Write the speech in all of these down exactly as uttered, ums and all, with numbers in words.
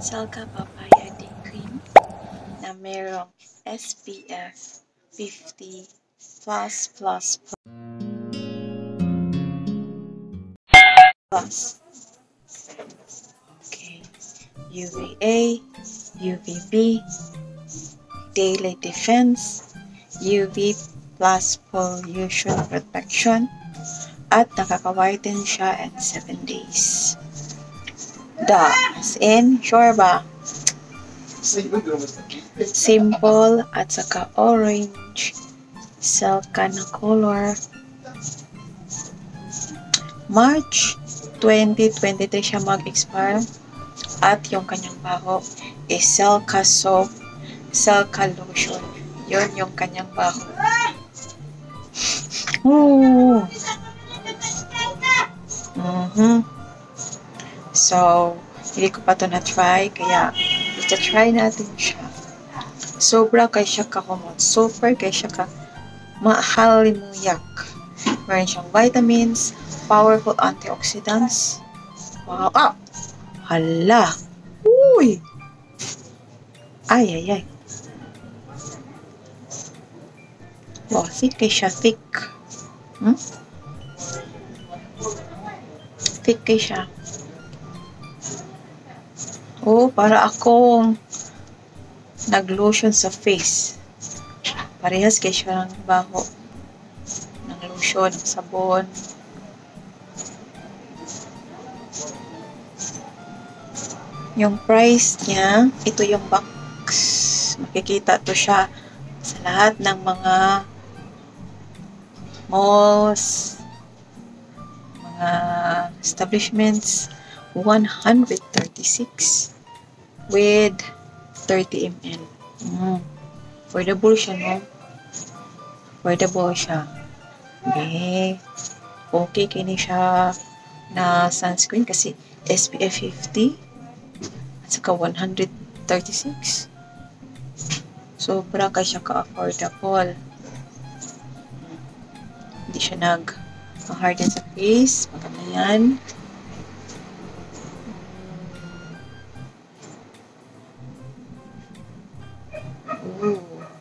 Salka Papaya Day Cream na merong S P F fifty plus plus plus. Okay. U V A, U V B, Daily Defense, U V plus Pollution Protection, at nakaka-whiten siya in seven days. Da, as in, sure ba? Simple at saka orange. Salka na color. March twenty twenty-three siya mag-expire. At yung kanyang baho is Salka Soap, Salka Lotion. Yun yung kanyang baho. Ooh. Mm-hmm. So, hindi ko pa ito na-try, kaya ita-try natin siya. Sobra kay siya kahumot. Super kay siya ka mahalimuyak. Meron siyang vitamins, powerful antioxidants. Wow! Ah! Hala! Uy! Ay, ay, ay. Wow, thick kay siya. Thick. Hmm? Thick kay siya. Oh, para akong nag-lotion sa face. Parehas kay siya ng baho. Ng lotion, sabon. Yung price niya, ito yung box. Makikita to siya sa lahat ng mga malls, mga establishments. one hundred thirty-six with thirty milliliters. Mm. Affordable siya, no? Affordable siya. Okay. Okay, kini siya na sunscreen kasi S P F fifty at saka one hundred thirty-six. Sobra ka siya ka-affordable. Hindi siya nag-harden sa face. Maganda yan. Ooh.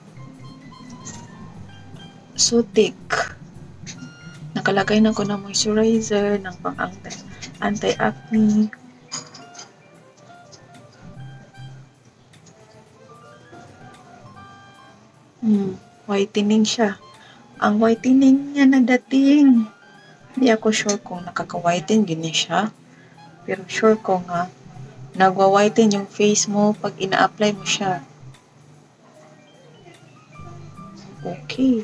So thick. Nakalagay na ko na moisturizer ng pang-anti-acne. Hmm, whitening siya. Ang whitening niya na dating. Hindi ako sure kung nakaka-whiten gini siya. Pero sure ko nga nagwa-whiten yung face mo pag ina-apply mo siya. Okay.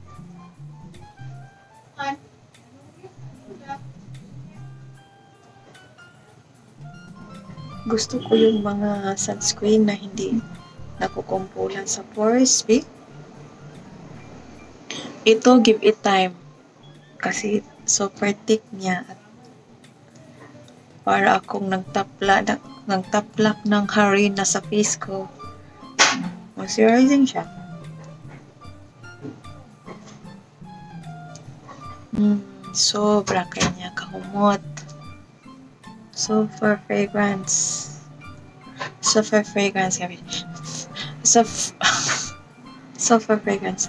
Gusto ko yung mga sunscreen na hindi nakukumpulan sa pores. Eh? Ito, give it time. Kasi super thick niya. At para akong nagtapla, nag, nagtaplak ng harina sa face ko. Moisturizing siya. Mm, sobra kanya kahumot. Super fragrance. Super fragrance kami. Super, super fragrance.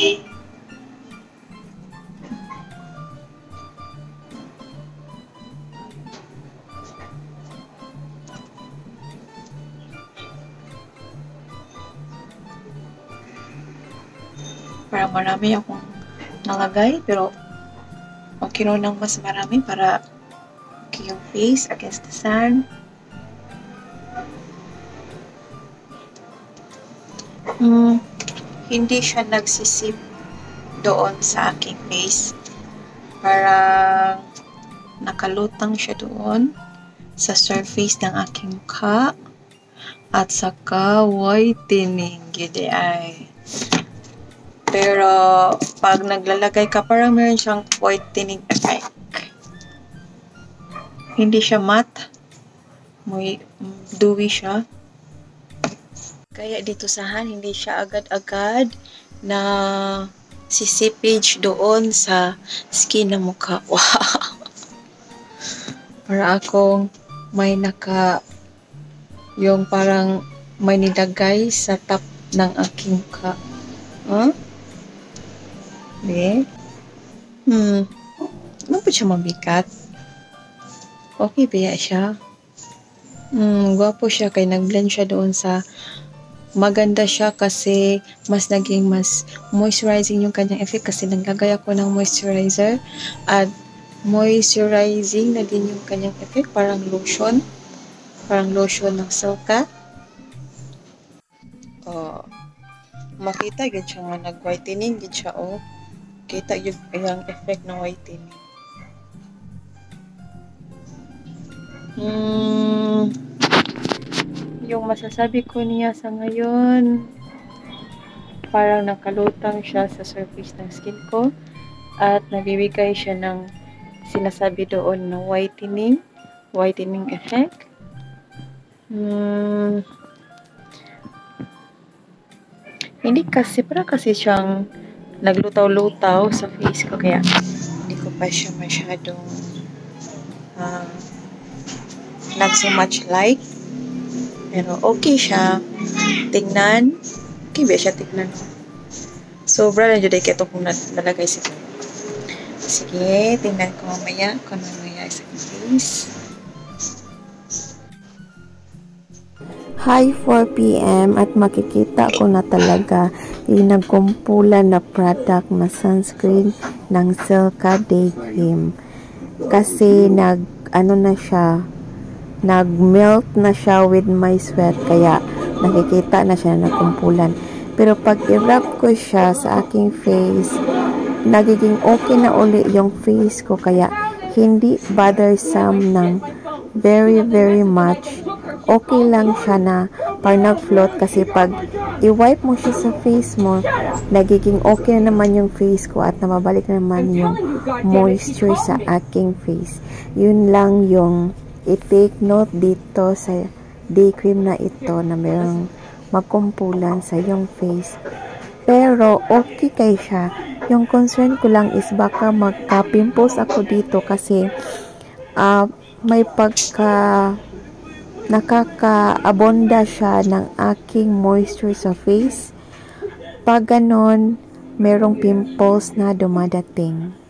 Parang marami akong nalagay, pero okay no nang mas marami para okay yung face against the sun. Hmm, hindi siya nagsisip doon sa aking face. Parang nakalutang siya doon sa surface ng aking mukha at saka whitening gidi ay. Pero pag naglalagay ka, parang meron siyang whitening effect. Hindi siya matte. Muy dewy siya. Kaya dito sa hand, hindi siya agad-agad na sisipage doon sa skin ng mukha. Wow! Para akong may naka Yung parang may nilagay sa top ng aking ka. Huh? Di? Hmm. Ano po siya mabigat? Okay ba siya? Hmm, gwapo siya kay nag-blend siya doon sa maganda siya kasi mas naging mas moisturizing yung kanyang effect kasi naglagay ako ng moisturizer at moisturizing na din yung kanyang effect, parang lotion. Parang lotion ng Silka. Oh, makita gid siya nga nag-whitening gid siya oh. Kita yung yung effect ng whitening. Hmm, yung masasabi ko niya sa ngayon, parang nakalutang siya sa surface ng skin ko at nabibigay siya ng sinasabi doon na whitening, whitening effect. Hmm, hindi kasi, para kasi siyang naglutaw-lutaw sa face ko kaya hindi ko pa siya masyadong uh, not so much like. Pero okay siya. Tingnan. Okay ba siya tingnan? Sobra na dyan kaya ito kung nalagay siguro. Sige, tingnan ko mamaya kung ano nangyayari sa face. Hi, four p m at makikita ko na talaga yung nagkumpulan na product na sunscreen ng Silka Day Cream. Kasi nag, ano na siya, nag-melt na siya with my sweat, kaya nakikita na siya na nagkumpulan. Pero pag i-wrap ko siya sa aking face, nagiging okay na uli yung face ko, kaya hindi bothersome ng very very much. Okay lang siya na pag nag-float kasi pag i-wipe mo siya sa face mo, nagiging okay na naman yung face ko at namabalik na naman yung moisture sa aking face. Yun lang yung i-take note dito sa day cream na ito na mayroong magkumpulan sa yung face. Pero okay kay siya. Yung concern ko lang is baka magka-pimples ako dito kasi uh, may pagka nakaka-abonda siya ng aking moisture sa face. Pag ganon, merong pimples na dumadating.